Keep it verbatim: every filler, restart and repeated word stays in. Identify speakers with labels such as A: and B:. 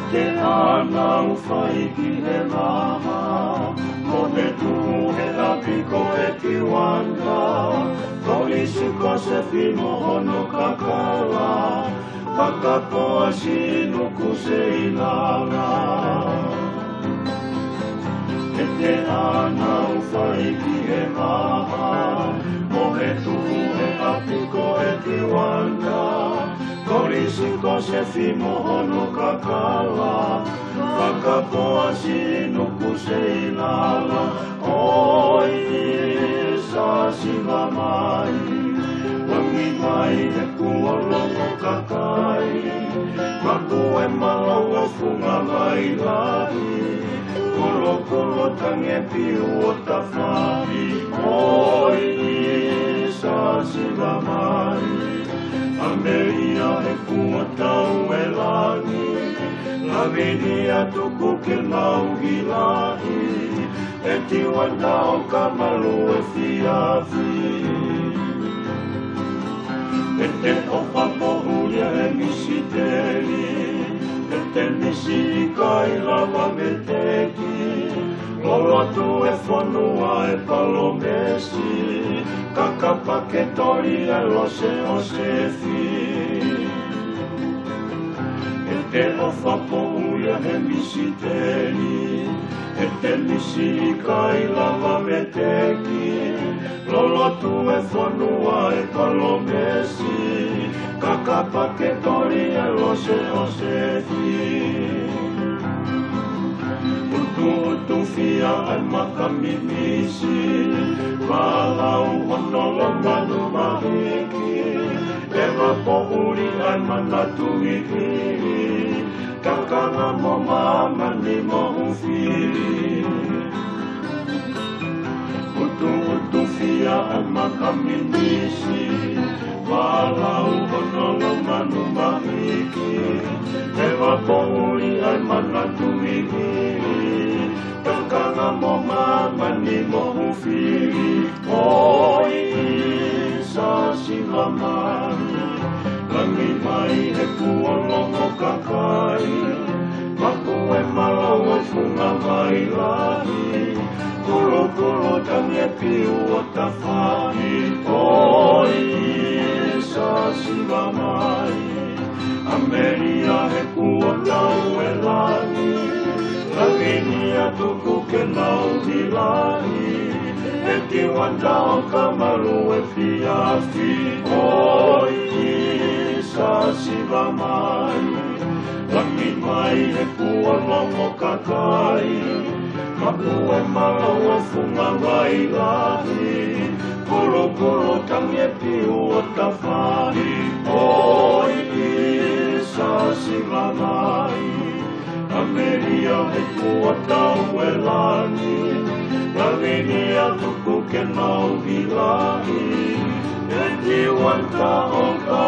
A: te ana ufai ki he maha, mo me tu he apiko e ki wanda, ko isi ko se fimo hono kakala, pakapoa sinuku se ilala. E te ana ufai ki he maha, mo he tu he apiko e ki wanda, Korisi ko se fimo hono kakala, pakapoa sinuku se ilala. Oi isa siva mai, wangi mai e kuolongo kakai, maku e malongo funga mai lahi, kolo kolo tange piu o tawhai. Oi isa siva mai, Ameria e kua tau e langi, Lavinia tuku ke lau i lahi, e tiwanda o kamalu e fiafi. E te opa pohulia e misiteli, e te misi i kai lava me teki, Lolo tu e whanua e palomesi, kakapa ke tori e lose o sefi. E te ofa pouia he misiteli, e te misi i kai lava me teki, Lolo tu e whanua e palomesi, kakapa ke tori e lose o sefi. Utu fia ai makamimisi, walau honolo manu mahiki, ewa pohuri ai manatuiki, kakanga mo mama ni mo ufiri. Utu utu fia ai makamimisi, walau honolo manu mahiki, ewa pohuri ai manatuiki, Kakanga mo mama ni mo ufiri. Oi isa sila mai, langi mai e kuolongo kakai, maku e malongo funga mai lahi, kulo kulo tange piu o tawhai. Oi isa sila mai, Ameria e kuolau e langi, Lavinia tuku ke lau i lahi, e tiwanda o kamalu e fiafi. Oi isa siva mai, langi mai e kuolongo kakai, maku e malongo funga mai lahi, kolo kolo tange piu o tawhai. Oi isa siva mai, Ameria e kua tau e langi, Lavinia tuku ke nau i lahi, e tiwanta o ka